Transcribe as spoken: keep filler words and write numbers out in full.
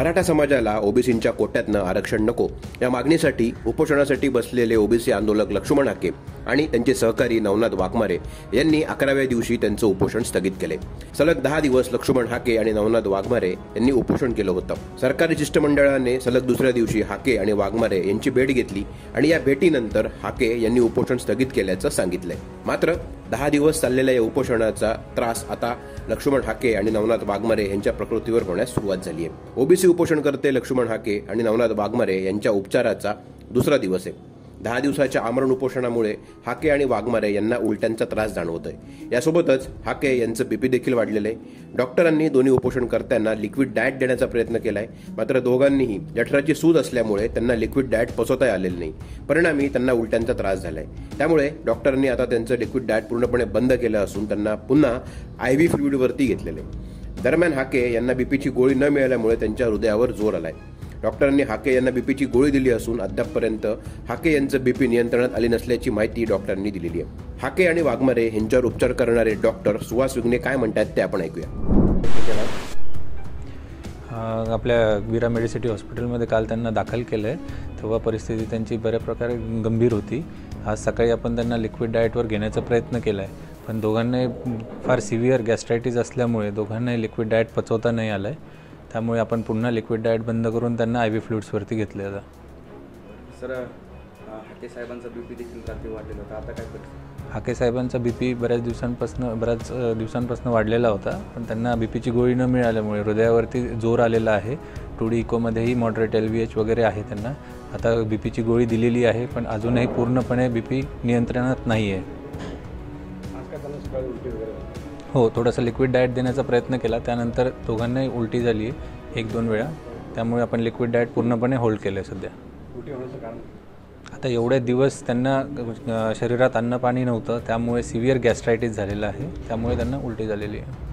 मराठा समाजाला ओबीसींच्या कोट्यातनं आरक्षण नको या मागणीसाठी उपोषणासाठी बसलेले ओबीसी आंदोलक लक्ष्मण हाके आणि त्यांचे सहकारी नवनाथ वाघमारे यांनी अकराव्या दिवशी त्यांचं उपोषण स्थगित केले। सलग दहा दिवस लक्ष्मण हाके आणि नवनाथ वाघमारे यांनी उपोषण केलं होतं। सरकारी शिष्टमंडळाने सलग दुसऱ्या दिवशी हाके आणि वाघमारे यांची भेट घेतली आणि या भेटीनंतर हाके यांनी उपोषण स्थगित केल्याचं सांगितलंय। मात्र दहा दिवस चाललेल्या या उपोषणाचा त्रास आता लक्ष्मण हाके आणि नवनाथ वाघमारे यांच्या प्रकृतीवर होण्यास सुरुवात झाली आहे। ओबीसी उपोषणकर्ते लक्ष्मण हाके आणि नवनाथ वाघमारे यांच्या उपचाराचा दुसरा दिवस आहे। दहा दिवसाच्या आमरण उपोषणामुळे हाके आणि वाघमारे यांना उलट्यांचा त्रास जाणवतोय। यासोबतच हाके यांचं बीपी देखील वाढलेलं आहे। डॉक्टरांनी दोन्ही उपोषणकर्त्यांना लिक्विड डाएट देण्याचा प्रयत्न केलाय, मात्र दोघांनीही जठराची सूज असल्यामुळे त्यांना लिक्विड डाएट पचवता आलेलं नाही। परिणामी त्यांना उलट्यांचा त्रास झालाय। त्यामुळे डॉक्टरांनी आता त्यांचं लिक्विड डाएट पूर्णपणे बंद केलं असून त्यांना पुन्हा आय व्ही फ्लुइडवरती घेतलेले। दरम्यान हाके यांना बीपीची गोळी न मिळाल्यामुळे त्यांच्या हृदयावर जोर आलाय। डॉक्टरांनी हाके यांना बीपीची गोळी दिली असून अद्यापपर्यंत हाके यांचं बीपी नियंत्रणात आली नसल्याची माहिती डॉक्टरांनी दिलेली आहे। हाके आणि वाघमारे यांच्यावर उपचार करणारे डॉक्टर सुहास विघ्ने काय म्हणतात ते आपण ऐकूया। आपल्या विरा मेडिसिटी हॉस्पिटलमध्ये काल त्यांना दाखल केलं आहे, तेव्हा परिस्थिती त्यांची बऱ्या प्रकारे गंभीर होती। आज सकाळी आपण त्यांना लिक्विड डाएटवर घेण्याचा प्रयत्न केला आहे, पण दोघांनाही फार सिव्हिअर गॅस्ट्रायटिस असल्यामुळे दोघांनाही लिक्विड डाएट पचवता नाही आलं आहे। त्यामुळे आपण पुन्हा लिक्विड डाएट बंद करून त्यांना आय व्ही फ्लुइड्सवरती घेतले जातं। सर, हाके साहेबांचा बीपी देखील रात्री वाढलेला होता, आता काय परिस्थिती? हाके साहेबांचा बीपी बऱ्याच दिवसांपासून बऱ्याच दिवसांपासून वाढलेला होता, पण त्यांना बीपीची गोळी न मिळाल्यामुळे हृदयावरती जोर आलेला आहे। टू डी इकोमध्येही मॉडरेट एल व्ही एच वगैरे आहे त्यांना। आता बीपीची गोळी दिलेली आहे, पण अजूनही पूर्णपणे बीपी नियंत्रणात नाही आहे। हो, थोडासा लिक्विड डाएट देण्याचा प्रयत्न केला, त्यानंतर दोघांनाही उलटी झाली आहे एक दोन वेळा। त्यामुळे आपण लिक्विड डाएट पूर्णपणे होल्ड केलं आहे सध्या। उलटी होण्याचं कारण आता एवढे दिवस त्यांना शरीरात अन्न पाणी नव्हतं, त्यामुळे सिव्हिअर गॅस्ट्रायटिस झालेलं आहे, त्यामुळे त्यांना उलटी झालेली आहे।